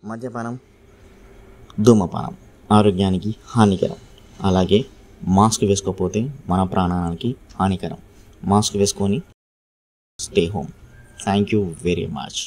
మద్యపానం, ధూమపానం ఆరోగ్యానికి హానికరం. అలాగే మాస్క్ వేసుకోకపోతే మన ప్రాణానికి హానికరం. మాస్క్ వేసుకొని stay home. Thank you very much.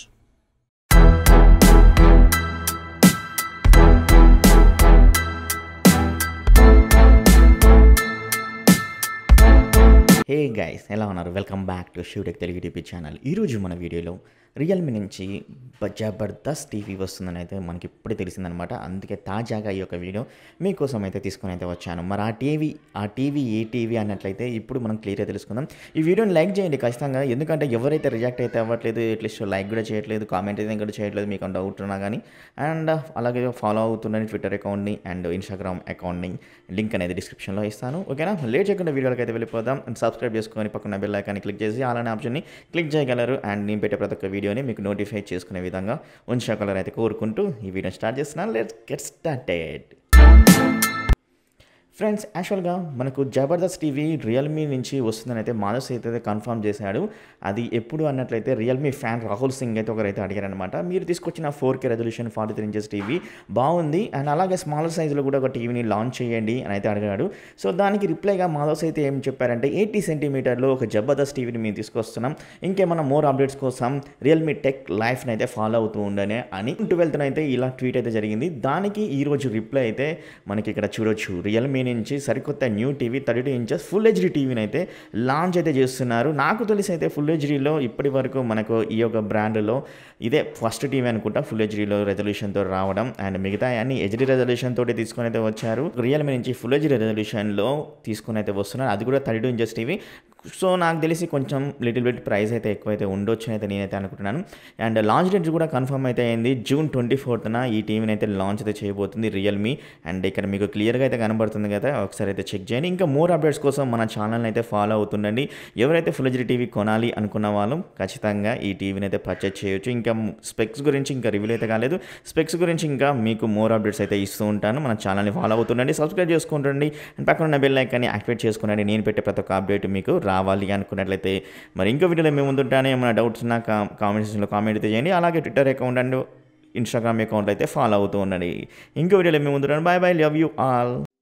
Hey guys, ఎలా ఉన్నారు? Welcome back to Shootech Telugu TV channel. ఈరోజు మన వీడియోలో రియల్మీ నుంచి జబర్దస్త్ టీవీ వస్తుందని అయితే మనకి ఇప్పుడే తెలిసిందనమాట. అందుకే తాజాగా ఈ యొక్క వీడియో మీకోసం అయితే తీసుకొని అయితే వచ్చాను. మరి ఆ టీవీ ఏ టీవీ అన్నట్లయితే ఇప్పుడు మనం క్లియర్గా తెలుసుకుందాం. ఈ వీడియోని లైక్ చేయండి ఖచ్చితంగా, ఎందుకంటే ఎవరైతే రియాక్ట్ అయితే అవ్వట్లేదు, అట్లీస్ట్ లైక్ కూడా చేయట్లేదు, కామెంట్ అయితే కూడా చేయట్లేదు, మీకు డౌట్ ఉన్నా కానీ. అండ్ అలాగే ఫాలో అవుతుందని ట్విట్టర్ అకౌంట్ని అండ్ ఇన్స్టాగ్రామ్ అకౌంట్ని లింక్ అనేది డిస్క్రిప్షన్లో ఇస్తాను. ఓకేనా? లేట్ చేయకుండా వీడియోకి అయితే వెళ్ళిపోదాం. అండ్ సబ్స్క్రైబ్ చేసుకొని పక్కన బెల్ ఐకాన్ని క్లిక్ చేసి అలానే ఆప్షన్ని క్లిక్ చేయగలరు. అండ్ నేను పెట్టే ప్రతి ఒక్క వీడియోని మీకు నోటిఫై చేసుకునే విధంగా ఉంచగలరు అయితే కోరుకుంటూ ఈ వీడియోని స్టార్ట్ చేస్తున్నాను. Let's get started. ఫ్రెండ్స్, యాక్చువల్గా మనకు జబర్దస్త్ టీవీ రియల్మీ నుంచి వస్తుందని అయితే మానస్ అయితే కన్ఫర్మ్ చేశాడు. అది ఎప్పుడు అన్నట్లయితే రియల్మీ ఫ్యాన్ రాహుల్ సింగ్ అయితే ఒకరైతే అడిగారనమాట. మీరు తీసుకొచ్చిన 4K రెజల్యూషన్ 43 ఇంచెస్ టీవీ బాగుంది, అండ్ అలాగే స్మాలర్ సైజులో కూడా ఒక టీవీని లాంచ్ చేయండి అని అయితే అడిగాడు. సో దానికి రిప్లైగా మాధవ్స్ అయితే ఏం చెప్పారంటే 80 సెంటీమీటర్లో ఒక జబర్దస్త్ టీవీని మేము తీసుకొస్తున్నాం, ఇంకేమన్నా మోర్ అప్డేట్స్ కోసం రియల్మీ టెక్ లైఫ్ని అయితే ఫాలో అవుతూ ఉండనే అని 12th అయితే ఇలా ట్వీట్ అయితే జరిగింది. దానికి ఈరోజు రిప్లై అయితే మనకి ఇక్కడ చూడొచ్చు. రియల్మీ నుంచి సరికొత్త new TV 32 inches full HD టీవీని అయితే లాంచ్ అయితే చేస్తున్నారు. నాకు తెలిసి అయితే ఫుల్ హెచ్డీలో ఇప్పటి వరకు మనకు ఈ యొక్క బ్రాండ్లో ఇదే ఫస్ట్ టీవీ అనుకుంటా ఫుల్ హెచ్డీలో రెజల్యూషన్తో రావడం. అండ్ మిగతా అన్ని హెచ్డీ రెజల్యూషన్ తోటి తీసుకొని అయితే వచ్చారు. రియల్మీ నుంచి ఫుల్ హెచ్డీ రెజల్యూషన్లో తీసుకొని అయితే వస్తున్నారు, అది కూడా 32 ఇంచెస్ టీవీ. సో నాకు తెలిసి కొంచెం లిటిల్ బిట్ ప్రైస్ అయితే ఎక్కువైతే ఉండొచ్చు అయితే నేనైతే అనుకుంటున్నాను. అండ్ లాంచ్ డేట్ కూడా కన్ఫర్మ్ అయితే అయింది. జూన్ 24th ఈ టీవీని అయితే లాంచ్ అయితే చేయబోతుంది రియల్మీ. అండ్ ఇక్కడ మీకు క్లియర్గా అయితే కనబడుతుంది కదా, ఒకసారి అయితే చెక్ చేయండి. ఇంకా మోర్ అప్డేట్స్ కోసం మన ఛానల్ని అయితే ఫాలో అవుతుండండి. ఎవరైతే ఫుల్ హెచ్డీ టీవీ కొనాలి అనుకున్న వాళ్ళు ఖచ్చితంగా ఈ టీవీని అయితే పర్చేజ్ చేయొచ్చు. ఇంకా స్పెక్స్ గురించి ఇంకా రివ్యూ అయితే కాలేదు, స్పెక్స్ గురించి ఇంకా మీకు మోర్ అప్డేట్స్ అయితే ఇస్తూ ఉంటాను. మన ఛానల్ని ఫాలో అవుతుండండి, సబ్స్క్రైబ్ చేసుకుంటుండండి, అండ్ పక్కన ఉన్న బెల్ ఐకాన్ని యాక్టివేట్ చేసుకునండి. నేను పెట్టే ప్రతి ఒక్క అప్డేట్ మీకు రావాలి అనుకున్నట్లయితే. మరి ఇంకో వీడియోలో మేము ముందుంటానే, ఏమైనా డౌట్స్ ఉన్నా కామెంట్ సెక్షన్లో కామెంట్ అయితే చేయండి. అలాగే Twitter account and Instagram account అయితే ఫాలో అవుతూ ఉండండి. ఇంకో వీడియోలో మేము ముందుంటాను. Bye bye, love you all.